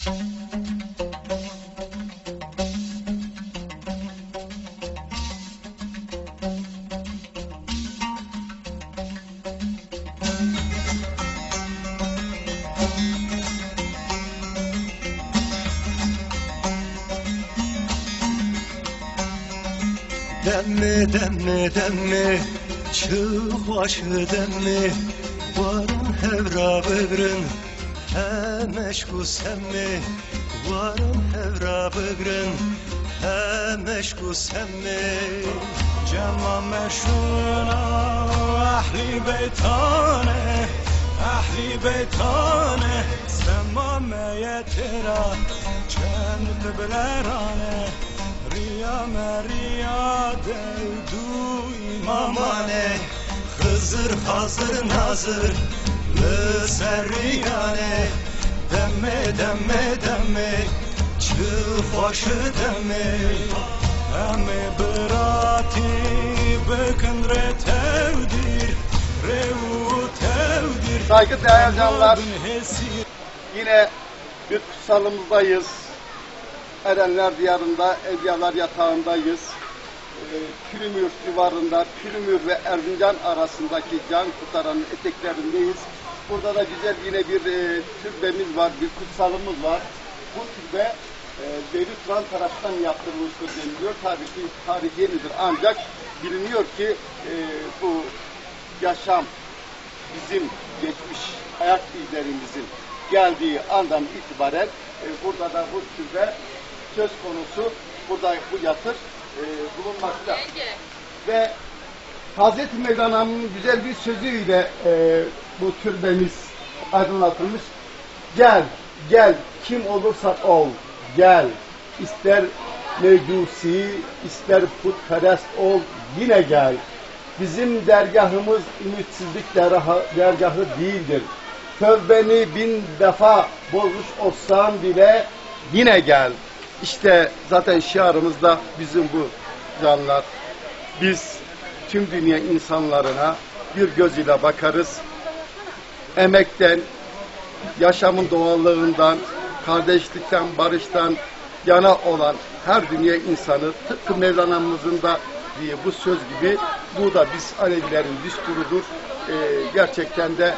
Demme demme demme çık başı demme varın hevra bögrün he meşku semmi varın hevra bögrün he meşku semmi cemma meşuna ahli beytane semmame yetira çend blerane Riya devdu imamane Hızır hazır nazır Lüserriyane Demme demme demme Çık başı demme Eme bırati bekendre tevdir Revu tevdir Saygıdeğer canlar, yine bir kutsalımızdayız. Erenler diyarında, Evliyalar yatağındayız. Pürümür civarında, Pürümür ve Erzincan arasındaki can kurtaranın eteklerindeyiz. Burada da güzel yine bir türbemiz var, bir kutsalımız var. Bu türbe Devlet Turan tarafından yaptırılmıştır deniliyor. Tabii ki tarih yenidir ancak biliniyor ki bu yaşam bizim geçmiş hayat izlerimizin geldiği andan itibaren burada da bu türbe söz konusu, burada bu yatır bulunmakta. Ve Hazreti Mevlana'nın güzel bir sözüyle bu türbemiz aydınlatılmış. Gel, gel kim olursan ol, gel. İster mecusi, ister putperest ol, yine gel. Bizim dergahımız ümitsizlik dergahı değildir. Tövbeni 1000 defa bozmuş olsan bile yine gel. İşte zaten şiarımız da bizim bu canlar. Biz tüm dünya insanlarına bir göz ile bakarız. Emekten, yaşamın doğallığından, kardeşlikten, barıştan yana olan her dünya insanı tıpkı Mevlana'mızın da diye bu söz gibi bu da biz Alevilerin düsturudur. Gerçekten de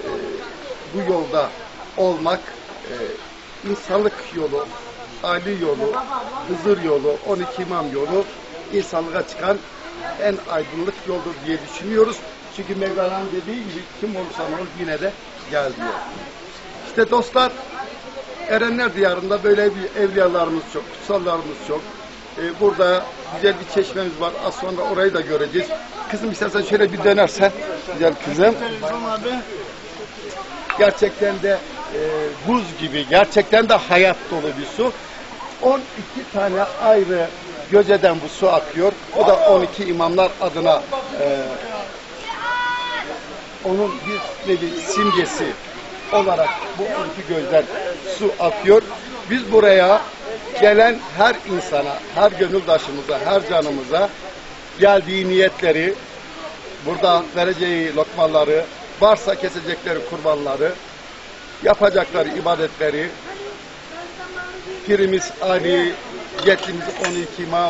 bu yolda olmak insanlık yolu, Ali yolu, Hızır yolu, 12 imam yolu insanlığa çıkan en aydınlık yoldur diye düşünüyoruz. Çünkü Mevlana'nın dediği gibi kim olursan ol yine de gel diyor. İşte dostlar, Erenler diyarında böyle bir evliyalarımız çok, kutsallarımız çok. Burada güzel bir çeşmemiz var. Az sonra orayı da göreceğiz. Kızım istersen şöyle bir dönersen. Güzel kızım. Gerçekten de buz gibi, gerçekten de hayat dolu bir su. 12 tane ayrı göceden bu su akıyor. O da 12 imamlar adına onun bir nevi simgesi olarak bu 12 gözden su akıyor. Biz buraya gelen her insana, her gönüldaşımıza, her canımıza geldiği niyetleri, burada vereceği lokmaları, varsa kesecekleri kurbanları, yapacakları ibadetleri, Pirimiz Ali, yetlimiz 12 imam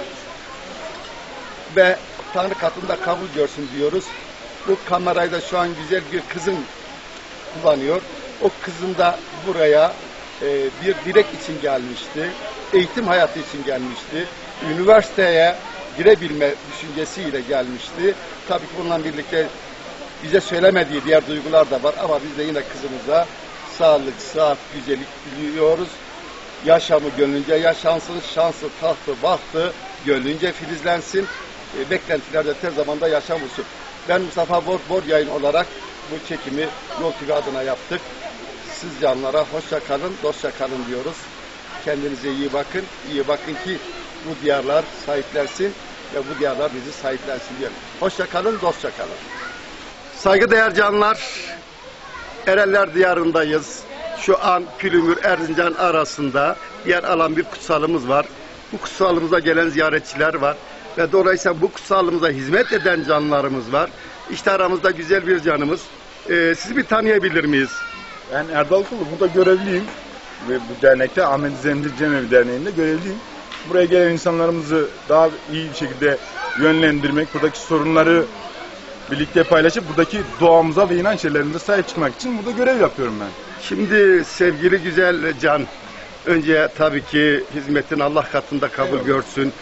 ve Tanrı katında kabul görsün diyoruz. Bu kamerayı da şu an güzel bir kızım kullanıyor. O kızım da buraya bir dilek için gelmişti. Eğitim hayatı için gelmişti. Üniversiteye girebilme düşüncesiyle gelmişti. Tabii ki bununla birlikte bize söylemediği diğer duygular da var ama biz de yine kızımıza sağlık, sıhhat, güzellik diliyoruz. Yaşamı gönlünce yaşansın, şansı, tahtı, bahtı gönlünce filizlensin. Beklentiler de her zaman da yaşam bulsun. Ben Mustafa Bor yayın olarak bu çekimi Yol TV adına yaptık. Siz canlara hoşça kalın, dostça kalın diyoruz. Kendinize iyi bakın. İyi bakın ki bu diyarlar sahiplensin ve bu diyarlar bizi sahiplensin diyorum. Hoşça kalın, dostça kalın. Saygıdeğer canlar, Erenler diyarındayız. Şu an Pürümür Erzincan arasında yer alan bir kutsalımız var. Bu kutsalımıza gelen ziyaretçiler var. Ve dolayısıyla bu kutsalımıza hizmet eden canlarımız var. İşte aramızda güzel bir canımız. Sizi bir tanıyabilir miyiz? Ben Erdal Kulu, burada görevliyim. ve bu dernekte Ahmet Zemci Cemevi Derneği'nde görevliyim. Buraya gelen insanlarımızı daha iyi bir şekilde yönlendirmek, buradaki sorunları birlikte paylaşıp buradaki doğamıza ve inanç yerlerimize sahip çıkmak için burada görev yapıyorum ben. Şimdi sevgili güzel Can, önce tabii ki hizmetin Allah katında kabul görsün.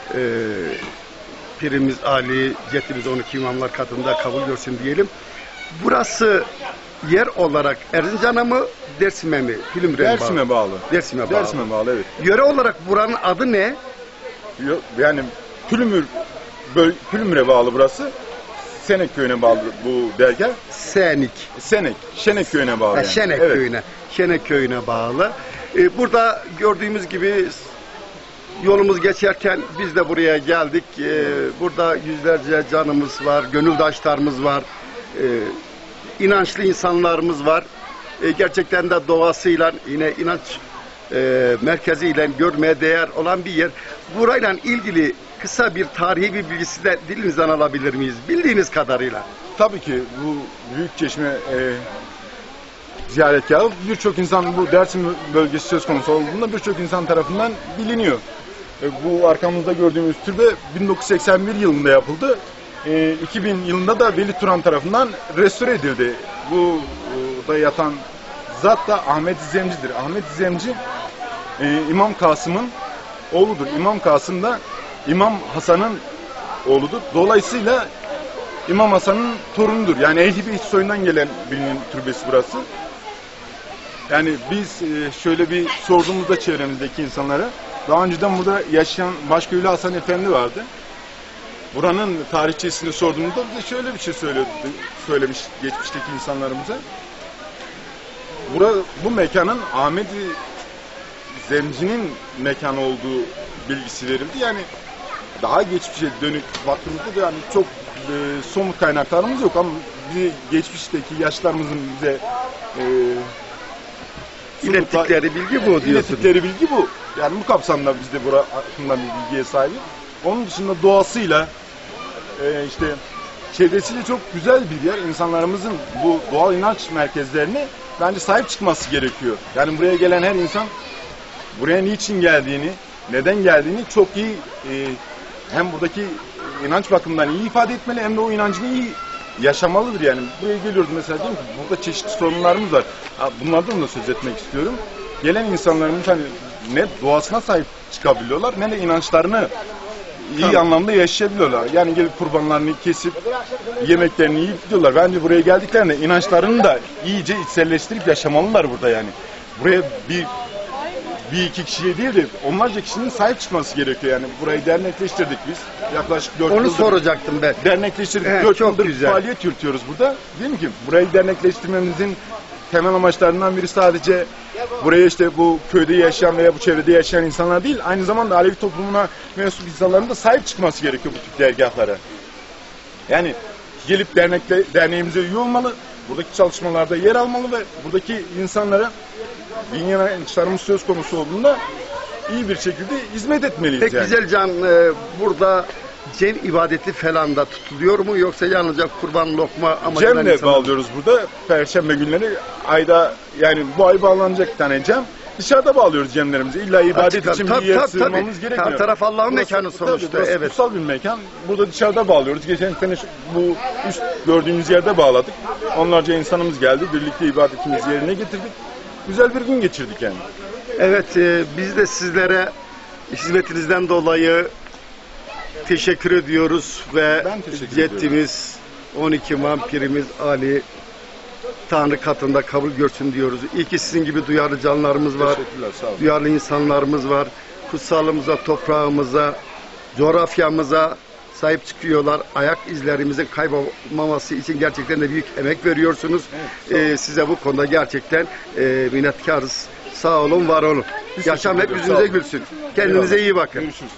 Pirimiz Ali, ceddimiz 12 imamlar katında kabul görsün diyelim. Burası yer olarak Erzincan'a mı, Dersim'e mi? Dersim'e bağlı. Dersim'e bağlı. Dersim'e bağlı, evet. Yöre olarak buranın adı ne? Yani Pülümür'e bağlı burası. Senek köyüne bağlı bu dergah. Şenek köyüne bağlı. Yani. Şenek evet. köyüne. Şenek köyüne bağlı. Burada gördüğümüz gibi yolumuz geçerken biz de buraya geldik. Burada yüzlerce canımız var, gönüldaşlarımız var, inançlı insanlarımız var. Gerçekten de doğasıyla, yine inanç merkeziyle görmeye değer olan bir yer. Burayla ilgili kısa bir tarihi bir bilgisi de dilinizden alabilir miyiz? Bildiğiniz kadarıyla. Tabii ki bu Büyükçeşme ziyaretgahı birçok insan, bu Dersim bölgesi söz konusu olduğunda birçok insan tarafından biliniyor. Bu arkamızda gördüğümüz türbe 1981 yılında yapıldı. 2000 yılında da Veli Turan tarafından restore edildi. Bu da yatan zat da Ahmet Zemci'dir. Ahmet Zemci İmam Kasım'ın oğludur. İmam Kasım da İmam Hasan'ın oğludur. Dolayısıyla İmam Hasan'ın torunudur. Yani Ehli Beyt soyundan gelen bilinen türbesi burası. Yani biz şöyle bir sorduğumuzda çevremizdeki insanlara, daha önceden burada yaşayan Başköylü Hasan Efendi vardı. Buranın tarihçesini sorduğumuzda bize şöyle bir şey söylemiş geçmişteki insanlarımıza. Bu mekanın Ahmet Zemci'nin mekanı olduğu bilgisi verildi. Yani daha geçmişe dönük baktığımızda da yani çok somut kaynaklarımız yok ama geçmişteki yaşlarımızın bize ilettikleri bilgi bu diyorsunuz. İlettikleri bilgi bu. Yani bu kapsamda biz de burada hakkında bir bilgiye sahibiz. Onun dışında doğasıyla işte çevresiyle çok güzel bir yer. İnsanlarımızın bu doğal inanç merkezlerine bence sahip çıkması gerekiyor. Yani buraya gelen her insan buraya niçin geldiğini, neden geldiğini çok iyi hem buradaki inanç bakımından iyi ifade etmeli hem de o inancını iyi yaşamalıdır yani. Buraya geliyoruz mesela, diyorum ki burada çeşitli sorunlarımız var. Bunlardan da söz etmek istiyorum. Gelen insanlarımız hani ne doğasına sahip çıkabiliyorlar ne de inançlarını iyi anlamda yaşayabiliyorlar. Yani gelip kurbanlarını kesip yemeklerini yiyip gidiyorlar. Bence buraya geldiklerinde inançlarını da iyice içselleştirip yaşamalılar burada yani. Buraya bir iki kişiye değil de onlarca kişinin sahip çıkması gerekiyor yani. Burayı dernekleştirdik biz. Yaklaşık 4 yıldır. Onu soracaktım ben. Dernekleştirdik. Evet, 4 çok yıldır güzel. faaliyet yürütüyoruz burada. Değil mi ki? Burayı dernekleştirmemizin temel amaçlarından biri sadece buraya işte bu köyde yaşayan veya bu çevrede yaşayan insanlar değil, aynı zamanda Alevi toplumuna mensup insanların da sahip çıkması gerekiyor bu tip dergahlara. Yani gelip derneğimize üye olmalı, buradaki çalışmalarda yer almalı ve buradaki insanlara dini inançlarımız söz konusu olduğunda iyi bir şekilde hizmet etmeliyiz. Peki yani. güzel Can, burada cem ibadeti falan da tutuluyor mu yoksa yalnızca kurban lokma amacıyla Cem'le insanlar... bağlıyoruz burada. Perşembe günleri ayda, yani bu ay bağlanacak bir tane cem. Dışarıda bağlıyoruz cemlerimizi. İlla ibadet için bir yer sığınmamız gerekmiyor. Her taraf Allah'ın mekanı sonuçta. Burası evet. kutsal bir mekan. Burada dışarıda bağlıyoruz. Geçen sene bu üst gördüğünüz yerde bağladık. Onlarca insanımız geldi. Birlikte ibadetimizi yerine getirdik. Güzel bir gün geçirdik yani. Evet, biz de sizlere hizmetinizden dolayı teşekkür ediyoruz ve Ben teşekkür ediyorum. ceddimiz 12 imam pirimiz Ali Tanrı katında kabul görsün diyoruz. İyi ki sizin gibi duyarlı canlarımız var. Teşekkürler, sağ olun. Duyarlı insanlarımız var. Kutsalımıza, toprağımıza, coğrafyamıza sahip çıkıyorlar. Ayak izlerimizin kaybolmaması için gerçekten de büyük emek veriyorsunuz. Evet, size bu konuda gerçekten minnettarız. Sağ olun, var olun. Yaşam hep ediyoruz, yüzünüze sağ olun. gülsün. Kendinize iyi bakın. Görüşürüz.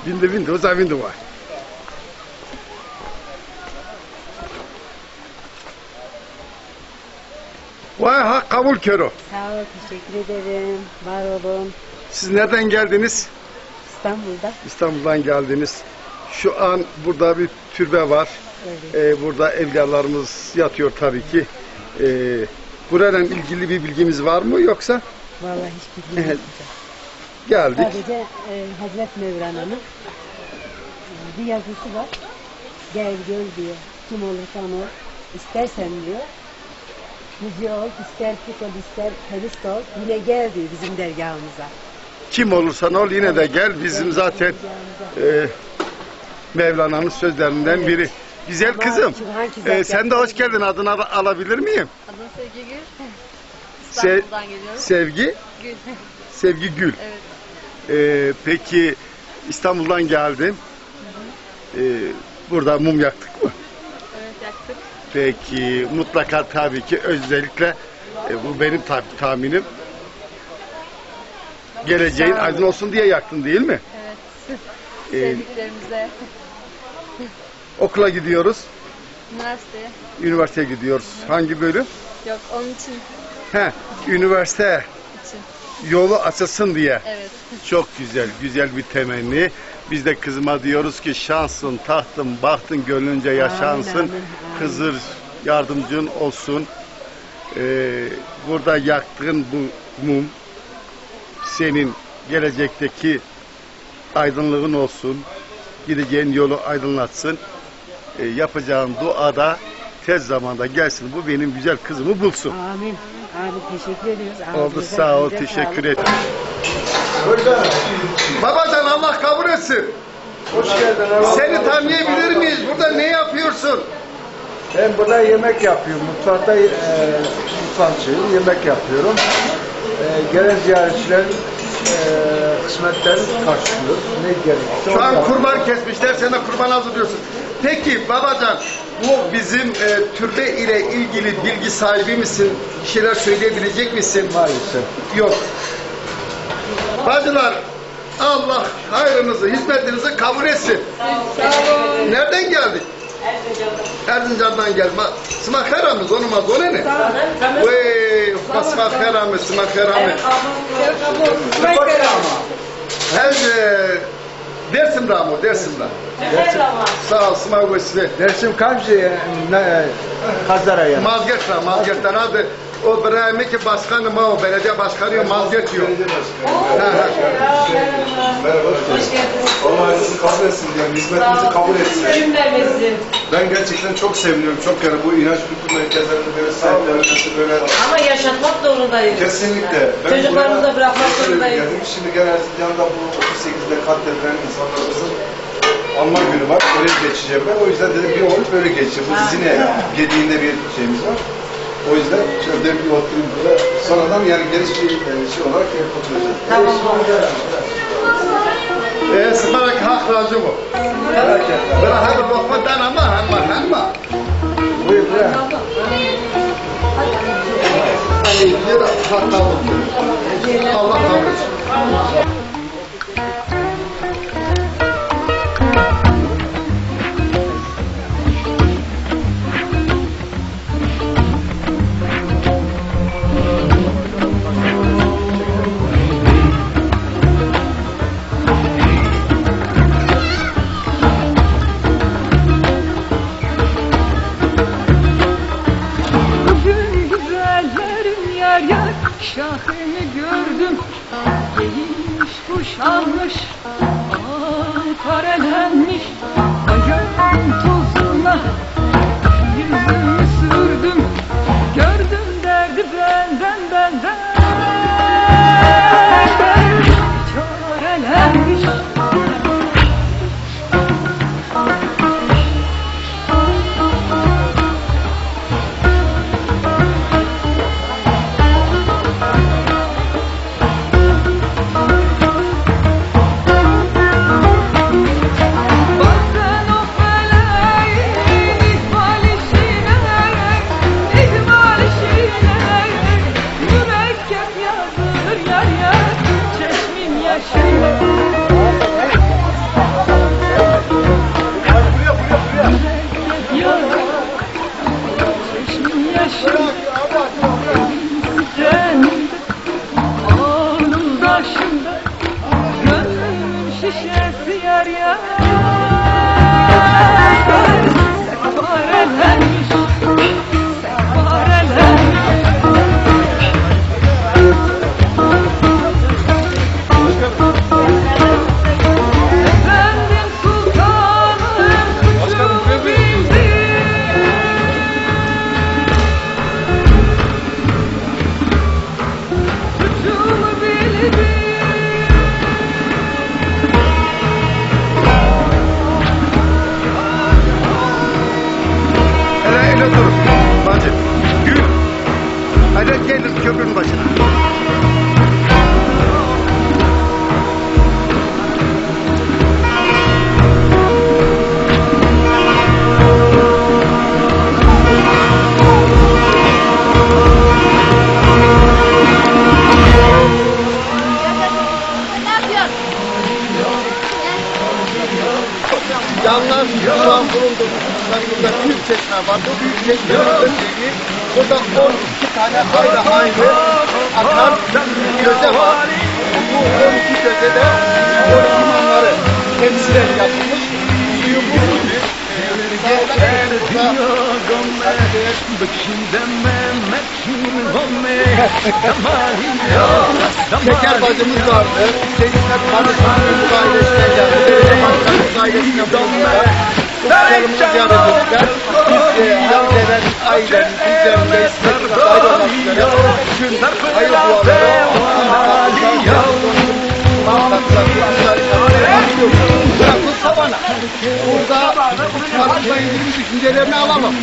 Bindi. O zaman bindi var. Vay ha kabul kero. Sağ ol, teşekkür ederim. Var olun. Siz nereden geldiniz? İstanbul'da. İstanbul'dan geldiniz. Şu an burada bir türbe var. Evet. Burada evliyalarımız yatıyor tabii ki. Burayla ilgili bir bilgimiz var mı yoksa? Vallahi hiç bilmiyorum. Geldik. Sadece Hazret Mevlana'nın bir yazısı var. Gel gör diyor. Kim olursan ol. İstersen diyor. Müziği ol, ister put ol, ister perist ol. Yine gel diyor bizim dergahımıza. Kim olursan ol yine de gel. Bizim zaten Mevlana'nın sözlerinden biri. Güzel kızım. Sen de hoş geldin. Adını alabilir miyim? Adım Sevgi Gül. İstanbul'dan geliyorum. Sevgi? Gül. Sevgi Gül. Evet. Peki İstanbul'dan geldin. Burada mum yaktık mı? Evet, yaktık. Peki mutlaka tabii ki özellikle bu benim tahminim. Geleceğin aydın olsun diye yaktın değil mi? Evet. Sevdiklerimize. Okula gidiyoruz. Üniversiteye. Üniversiteye gidiyoruz. Hangi bölüm? Yok, onun için. Üniversite için. yolu açılsın diye. Evet. Çok güzel bir temenni. Biz de kızıma diyoruz ki şansın, tahtın, bahtın gönlünce yaşansın. Amin. Hızır yardımcın olsun. Burada yaktığın bu mum senin gelecekteki aydınlığın olsun. Gideceğin yolu aydınlatsın. Yapacağın duada tez zamanda gelsin. Bu benim güzel kızımı bulsun. Amin. Abi teşekkür ediyoruz. Oldu, sağ ol, teşekkür ederim. Babacan Allah kabul etsin. Hoş geldin abi. Seni tanıyabilir miyiz? Burada ne yapıyorsun? Ben burada yemek yapıyorum. Mutfakta mutfakçıyım. Yemek yapıyorum. Gelen ziyaretçilerin kısmetlerini karşılıyoruz. Ne gerekirse. Şu an kurban kesmişler, sen de kurban hazırlıyorsun. Peki babacan, bu bizim türbe ile ilgili bilgi sahibi misin? Bir şeyler söyleyebilecek misin? Maalesef. Yok. Bacılar, Allah hayrınızı, hizmetinizi kabul etsin. Nereden geldik? Erzincan'dan gelme. Smakharamız onumaz o ne? Vey, smakharamız, smakharamız. Dersim Ramo, Dersim'den. Sağ ol, smak vesile. Dersim kamzi Kazara yani. Mazget'ten abi. O Brahim'e ki başkanım o, belediye başkanı Mazget diyor. Merhaba. Hoş geldiniz. Allah ailesini kabul etsin diyorum. Hizmetimizi kabul etsin. Ben gerçekten çok seviniyorum. Çok yani bu inanç kültür merkezlerinde böyle sahiplenmesi böyle. Ama yaşatmak zorundayız. Kesinlikle. Çocuklarımıza bırakmak zorundayız. Şimdi gene Erzincan'da bu 38'de katledilen insanlarımızın anma günü var. Öyle geçeceğim ben. O yüzden dedim bir olup böyle geçeceğim. Bu Zine gediğinde bir şeyimiz var. O yüzden şöyle bir oturayım burada. Sonradan yani geniş bir şey olarak oturacağız. Tamam. Sımarak hak razı bu. Bırak hadi lokmadan ama. Buyur buyur. Allah kabul etsin. Şahını gördüm, giymiş kuşanmış, parelenmiş, ayağım tozuna, yüzümü sürdüm, gördüm derdi benden, çarelenmiş. Baktın o feleğin ihmalişine, Böyle gelir köprünün başına. Yanlar şu an bulunduğumuz İstanbul'da büyük çeşme var. Bu büyük çeşmenin özelliği burada 12 tane ayrı akar göze var. Bu 12 göze de 12 imanları temsilen yapılmış. Suyun bulunduğu Şeker bacımız vardı. Şeker kardeşimizin bu ailesine geldi. Başkanımız ailesine bulundular. Ufuklarımızı ziyaret ettiler. Biz Hamze'den ailenin bizlerinde istekli dahil olmak üzere tüm hayır duaları Bırakın sabana. Burada uçlarımızla ilgili düşüncelerini alalım.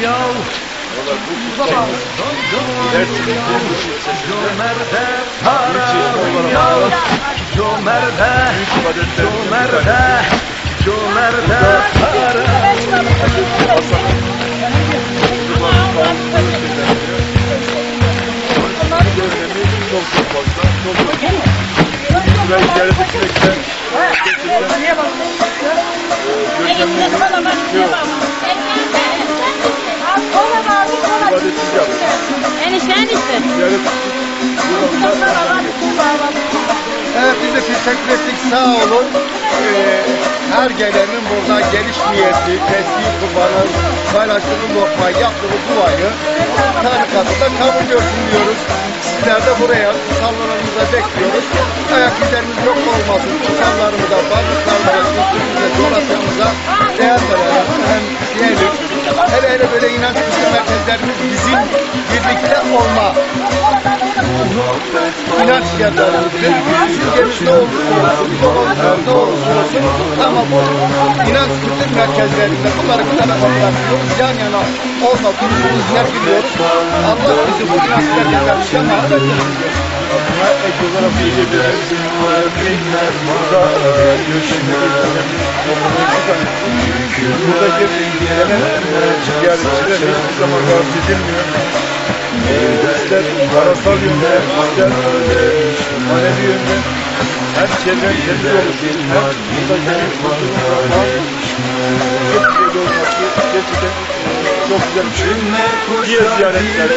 Evet, biz de teşekkür ettik, sağ olun. Her gelenin burada geliş niyeti, tesbih kurbanı, paylaştığı lokma, yaptığı duayı tarikatında kabul görsün diyoruz. Sizler de buraya kutsallarımıza bekliyoruz. Ayak izlerimiz yok olmasın, kutsallarımıza, varlıklarımıza, kültürümüze, coğrafyamıza değer verelim, hem diyelim. Hele böyle inanç kültür merkezlerimiz bizim birlikte olma inanç yerlerimizdir. Düşüncemiz ne olursa olsun, ne olursa olsun, ama bu inanç kültür merkezlerinde bunları bir tarafa bırakıyoruz, yan yana olma duruşumuzu sergiliyoruz. Allah bizi bu inanç merkezlerimizden mahvet edecek. Ek olarak bilgilerimiz var, binler burada buradaki ziyaretçiler hiçbir zaman rahatsız edilmiyor. İster parasal yönden, ister manevi yönden hem çevren kendi oluşu, hem buradaki kurtulma gerçekten çok güzel bir şey. Diğer ziyaretlerde,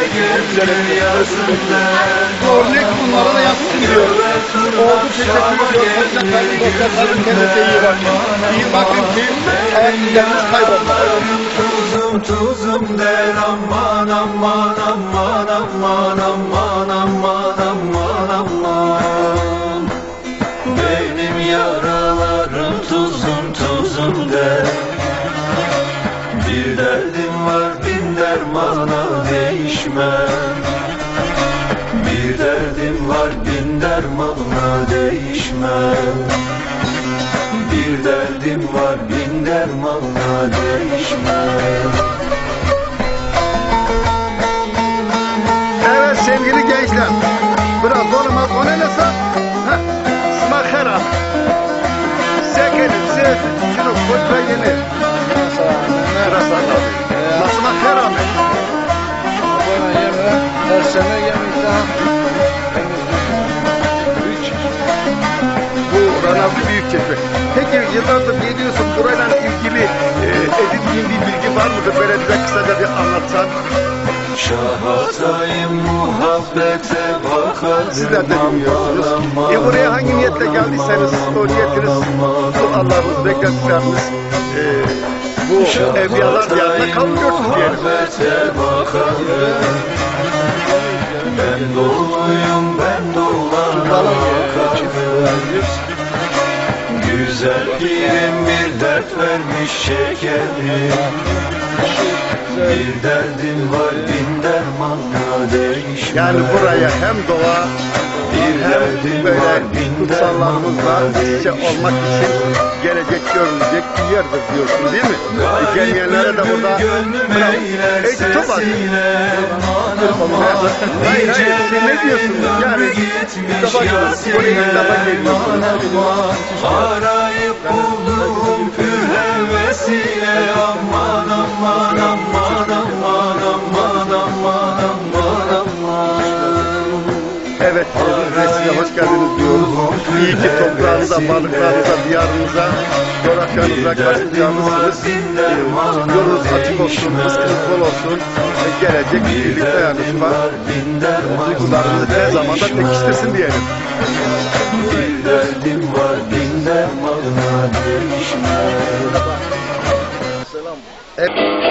Örnek bunlara da yansıtmıyor. Oldu, teşekkür ediyoruz. Hoşçakalın, dostlarım, kendinize iyi bakın. İyi bakın ki hayatlarınız kaybolmasın. Tuzum der aman aman aman aman aman aman aman aman. Benim yaralarım tuzum der. Bir derdim var bin dermana değişmem. Bir derdim var bin dermana değişmem. Bir derdim var bin dermana değişmem. Evet sevgili gençler, biraz olmaz o ne nasıl? Smakera. Sekelim, siz şunu koyma yeni. Nasıl anladın? Smakera mı? Bana yeme, her sene yemekten. Bu Ranavlı Büyükçekmece. Peki yıllardır geliyorsun, burayla ilgili edindiğin bir bilgi var mıdır? Böyle bize kısaca bir anlatsan. Şahatayım muhabbete bakadım. Sizler de bilmiyorsunuz. Buraya hangi niyetle geldiyseniz o niyetiniz, Allah'ımız, beklentilerimiz bu evliyalar diyarına kavuşuyorsunuz diyelim. Ben doluyum, ben dolana bakarım. Güzel pirim bir dert vermiş şekerim. Bir derdim var bin dermanla değişmez. Yani buraya hem doğa hem böyle kutsallarımızla iç içe olmak için gelecek görülecek bir yerdir diyorsun değil mi? Gelmeyenlere de burada tutmaz. Hayır siz ne diyorsunuz? Yani bir defa geliyorsunuz. Arayıp buldum pür hevesiyle aman aman aman aman aman aman aman aman. Evet, Resmi'ye hoş geldiniz diyoruz. İyi ki toprağınıza, balıklarınıza, diyarınıza, coğrafyanıza karşılayacağınızsınız. Yolunuz açık olsun, rızkınız bol olsun. Gelecek birlik dayanışma, duygularınızı her zaman da pekiştirsin diyelim. Bir derdim var bin dermanla değişmez. Hep